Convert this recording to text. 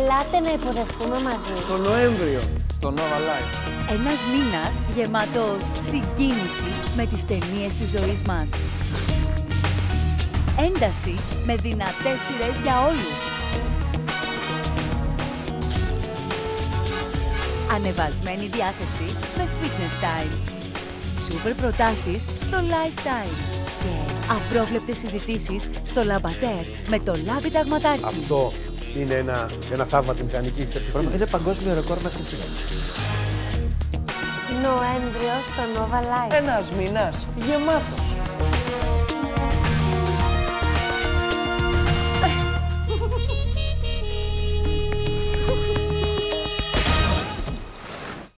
Ελάτε να υποδεχθούμε μαζί. Το Νοέμβριο, στο Nova Live. Ένας μήνας γεμάτος συγκίνηση με τις ταινίες της ζωής μας. Ένταση με δυνατές σειρές για όλους. Ανεβασμένη διάθεση με fitness style. Σούπερ προτάσεις στο lifetime. Και απρόβλεπτες συζητήσεις στο Λαμπατέρ με το Λάμπη Ταγματάρχη. Αυτό είναι ένα θαύμα της μηχανικής επιστήμης. Είναι παγκόσμιο ρεκόρ μέχρι σήμερα. Νοέμβριο στο Nova Live. Ένας μήνας γεμάτος.